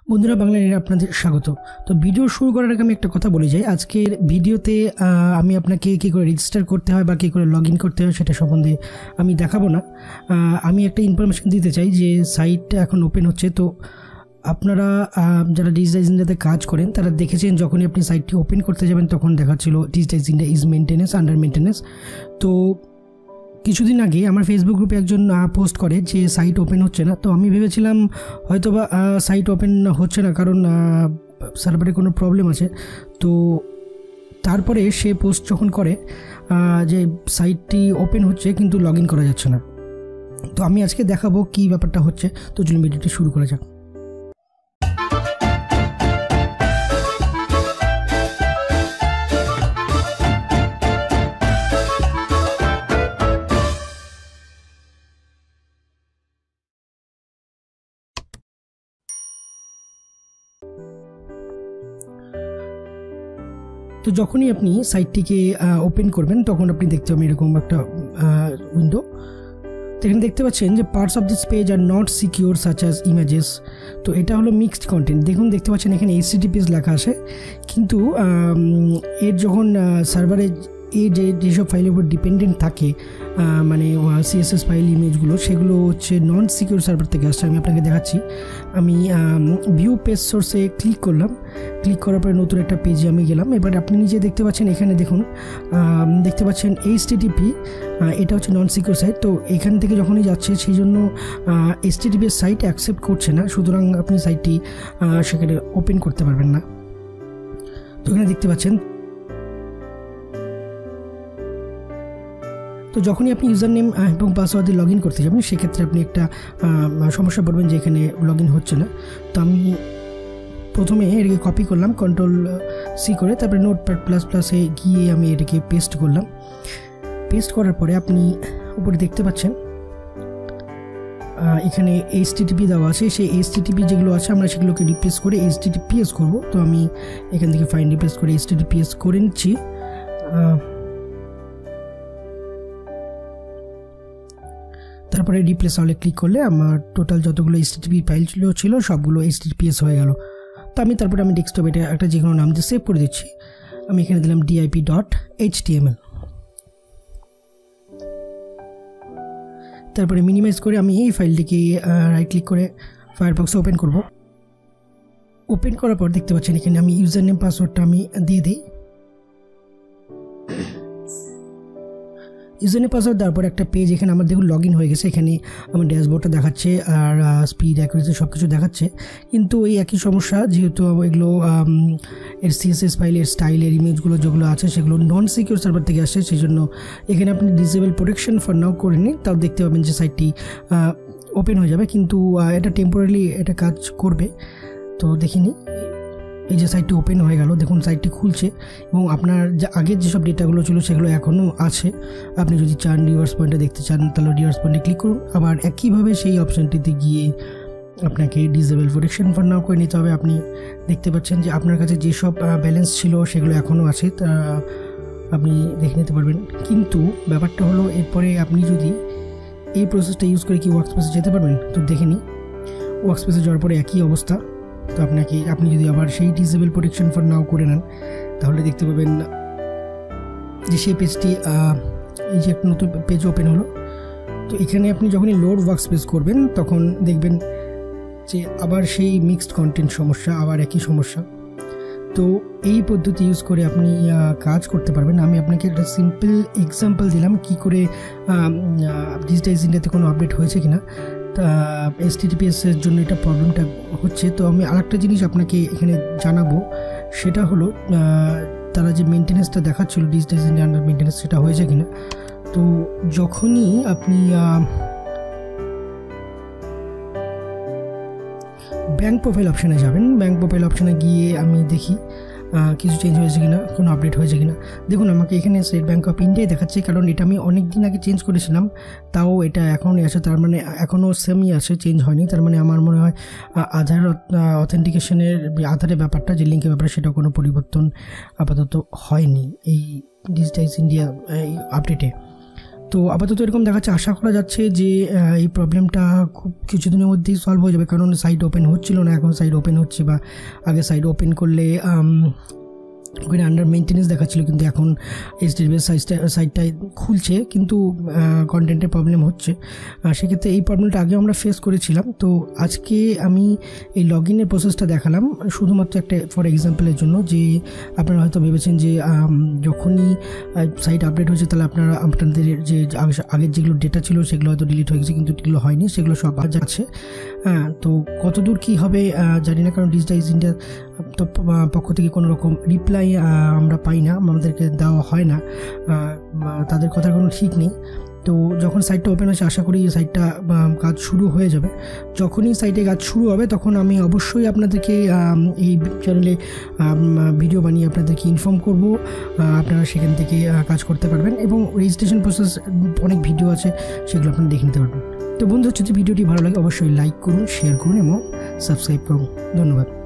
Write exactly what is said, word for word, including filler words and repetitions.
বন্ধুরা বাংলা নিয়ে আপনাদের স্বাগত। তো ভিডিও শুরু করার আগে আমি একটা কথা বলে যাই। আজকের ভিডিওতে আমি আপনাকে কী করে রেজিস্টার করতে হয় বা কী করে লগ ইন করতে হয় সেটা সম্বন্ধে আমি দেখাবো না। আমি একটা ইনফরমেশন দিতে চাই যে সাইট এখন ওপেন হচ্ছে। তো আপনারা যারা ডিজিটাইজ ইন্ডিয়াতে কাজ করেন তারা দেখেছেন যখনই আপনি সাইটটি ওপেন করতে যাবেন তখন দেখাচ্ছিল digitise India is maintenance under maintenance. তো কিছুদিন আগে আমার ফেসবুক গ্রুপে একজন পোস্ট করে যে সাইট ওপেন হচ্ছে না। তো আমি ভেবেছিলাম হয়তো বা সাইট ওপেন হচ্ছে না কারণ সার্ভারে কোনো প্রবলেম আছে। তো তারপরে সে পোস্ট যখন করে যে সাইটটি ওপেন হচ্ছে কিন্তু লগ ইন করা যাচ্ছে না। তো আমি আজকে দেখাবো কী ব্যাপারটা হচ্ছে। তো চলুন ভিডিওটি শুরু করা যাক। তো যখনই আপনি সাইটটিকে ওপেন করবেন তখন আপনি দেখতে পাবেন এরকম একটা উইন্ডো। তো এখানে দেখতে পাচ্ছেন যে parts of this page are not secure such as images. তো এটা হলো মিক্সড কন্টেন্ট। দেখুন দেখতে পাচ্ছেন এখানে এইচটিটিপিএস লেখা আছে, কিন্তু এর যখন সার্ভারে এই যে যেসব ফাইলের উপর ডিপেন্ডেন্ট থাকে মানে সিএসএস ফাইল ইমেজগুলো সেগুলো হচ্ছে নন সিকিউর সার্ভার থেকে আসছে। আমি আপনাকে দেখাচ্ছি। আমি ভিউ পেজ সোর্সে ক্লিক করলাম, ক্লিক করার পরে নতুন একটা পেজে আমি গেলাম। এবার আপনি নিজে দেখতে পাচ্ছেন এখানে দেখুন দেখতে পাচ্ছেন এইচটিটিপি, এটা হচ্ছে নন সিকিউর সাইট। তো এখান থেকে যখনই যাচ্ছে সেই জন্য এইচটিটিপি সাইট অ্যাকসেপ্ট করছে না, সুতরাং আপনি সাইটটি সেখানে ওপেন করতে পারবেন না। তো এখানে দেখতে পাচ্ছেন। তো যখনই আপনি ইউজার নেম এবং পাসওয়ার্ড দিয়ে লগ ইন করতে যাবেন সেক্ষেত্রে আপনি একটা সমস্যা পড়বেন যে এখানে লগ ইন হচ্ছে না। তো আমি প্রথমে এটাকে কপি করলাম কন্ট্রোল সি করে, তারপরে নোটপ্যাড প্লাস প্লাসে গিয়ে আমি এটাকে পেস্ট করলাম। পেস্ট করার পরে আপনি উপরে দেখতে পাচ্ছেন এখানে এইচটিটিপি দেওয়া আছে। সেই এইচটিটিপি যেগুলো আছে আমরা সেগুলোকে রিপ্লেস করে এইচটিটিপিএস করব। তো আমি এখান থেকে ফাইন রিপ্লেস করে এইচটিটিপিএস করে নিচ্ছি। তারপরে রিপ্লেস অলে ক্লিক করলে আমার টোটাল যতগুলো এইচটিটিপি ফাইল ছিল ছিল সবগুলো এইচটিটিপিএস হয়ে গেল। তো আমি তারপরে আমি ডেস্কটপ এটা একটা যে কোনো নাম দিয়ে সেভ করে দিচ্ছি। আমি এখানে দিলাম ডিআইপি ডট এইচটিএমএল। তারপরে মিনিমাইজ করে আমি এই ফাইলটিকে রাইট ক্লিক করে ফায়ারফক্সে ওপেন করব। ওপেন করার পর দেখতে পাচ্ছেন এখানে আমি ইউজার নেম পাসওয়ার্ডটা আমি দিয়ে দিই। ইউজার নেম পাসওয়ার্ড দেওয়ার পর একটা পেজ এখানে আমার দেখুন লগ ইন হয়ে গেছে। এখানে আমার ড্যাশবোর্ডটা দেখাচ্ছে আর স্পিড অ্যাকুরেসি সব কিছু দেখাচ্ছে, কিন্তু এই একই সমস্যা যেহেতু এগুলো এর সিএসএস ফাইলের স্টাইলের ইমেজগুলো যেগুলো আছে সেগুলো নন সিকিউর সার্ভার থেকে আসে, সেই জন্য এখানে আপনি ডিসেবল প্রোটেকশন ফর নাও করে নিন, তাও দেখতে পাবেন যে সাইটটি ওপেন হয়ে যাবে, কিন্তু এটা টেম্পোরারি এটা কাজ করবে। তো দেখিনি এই যে সাইটটি ওপেন হয়ে গেল, দেখুন সাইটটি খুলছে এবং আপনার যে আগের যেসব ডেটাগুলো ছিল সেগুলো এখনও আছে। আপনি যদি চান রিভার্স পয়েন্টে দেখতে চান তাহলে রিভার্স পয়েন্টে ক্লিক করুন। আবার একইভাবে সেই অপশানটিতে গিয়ে আপনাকে ডিসেবল প্রোটেকশন ফর নাও করে নিতে হবে। আপনি দেখতে পাচ্ছেন যে আপনার কাছে যেসব ব্যালেন্স ছিল সেগুলো এখনও আছে, তা আপনি দেখে নিতে পারবেন। কিন্তু ব্যাপারটা হলো এরপরে আপনি যদি এই প্রসেসটা ইউজ করে কি ওয়ার্কস্পেসে যেতে পারবেন? তো দেখে নিই। ওয়ার্কস্পেসে যাওয়ার পরে একই অবস্থা। তো আপনাকে আপনি যদি আবার সেই ডিসেবল প্রোটেকশন ফর নাও করে নেন তাহলে দেখতে পাবেন যে সেই পেজটি এই যে একটা নতুন পেজ ওপেন হলো। তো এখানে আপনি যখনই লোড ওয়ার্কস্পেস করবেন তখন দেখবেন যে আবার সেই মিক্সড কন্টেন্ট সমস্যা, আবার একই সমস্যা। তো এই পদ্ধতি ইউজ করে আপনি কাজ করতে পারবেন। আমি আপনাকে একটা সিম্পল এক্সাম্পল দিলাম কি করে ডিজিটাইজ ইন্ডিয়াতে কোনো আপডেট হয়েছে কিনা। এইচটিটিপিএস এর জন্য এটা প্রবলেমটা হচ্ছে। তো আমি আরেকটা জিনিস আপনাকে এখানে জানাবো, সেটা হলো তারা যে মেনটেন্যান্সটা দেখাচ্ছিল ডিজিটাইজ ইন্ডিয়া আন্ডার মেনটেন্যান্স সেটা হয়েছে কিনা। তো যখনই আপনি ব্যাঙ্ক প্রোফাইল অপশানে যাবেন, ব্যাঙ্ক প্রোফাইল অপশানে গিয়ে আমি দেখি কিছু চেঞ্জ হয়েছে কিনা, কোনো আপডেট হয়েছে কিনা। দেখুন আমাকে এখানে স্টেট ব্যাঙ্ক অফ ইন্ডিয়ায় দেখাচ্ছে, কারণ এটা আমি অনেক দিন আগে চেঞ্জ করেছিলাম, তাও এটা এখনই আছে, তার মানে এখনও সেমই আছে, চেঞ্জ হয়নি। তার মানে আমার মনে হয় আধার অথেন্টিকেশনের আধারের ব্যাপারটা যে লিঙ্কের ব্যাপারে সেটা কোনো পরিবর্তন আপাতত হয়নি এই ডিজিটাইজ ইন্ডিয়া এই আপডেটে। তো আপাতত এরকম দেখাচ্ছে, আশা করা যাচ্ছে যে এই প্রবলেমটা খুব কিছুদিনের মধ্যেই সলভ হয়ে যাবে, কারণ সাইট ওপেন হচ্ছিল না, এখন সাইট ওপেন হচ্ছে, বা আগে সাইট ওপেন করলে ওখানে আন্ডার মেনটেন্যান্স দেখাচ্ছিলো, কিন্তু এখন এইচটিটিপিএস সাইটটা সাইটটাই খুলছে কিন্তু কন্টেন্টের প্রবলেম হচ্ছে। সেক্ষেত্রে এই প্রবলেমটা আগে আমরা ফেস করেছিলাম। তো আজকে আমি এই লগ ইনের প্রসেসটা দেখালাম শুধুমাত্র একটা ফর এক্সাম্পলের জন্য, যে আপনারা হয়তো ভেবেছেন যে যখনই সাইট আপডেট হয়েছে তাহলে আপনারা আপনাদের যে আগের যেগুলো ডেটা ছিল সেগুলো হয়তো ডিলিট হয়ে গেছে, কিন্তু এগুলো হয়নি, সেগুলো সব আছে। হ্যাঁ, তো কতদূর কী হবে জানি না, কারণ ডিজিটাইজ ইন্ডিয়া পক্ষ থেকে কোনো রকম রিপ্লাই আমরা পাই না, আমাদেরকে দেওয়া হয় না, তাদের কথার কোনো ঠিক নেই। তো যখন সাইটটা ওপেন হয়েছে আশা করি সাইটটা কাজ শুরু হয়ে যাবে। যখনই সাইটে কাজ শুরু হবে তখন আমি অবশ্যই আপনাদেরকে এই চ্যানেলে ভিডিও বানিয়ে আপনাদেরকে ইনফর্ম করব, আপনারা সেখান থেকে কাজ করতে পারবেন, এবং রেজিস্ট্রেশন প্রসেস অনেক ভিডিও আছে, সেগুলো আপনারা দেখে নিতে পারবেন। তো বন্ধু, যদি ভিডিওটি ভালো লাগে অবশ্যই লাইক করুন, শেয়ার করুন এবং সাবস্ক্রাইব করুন। ধন্যবাদ।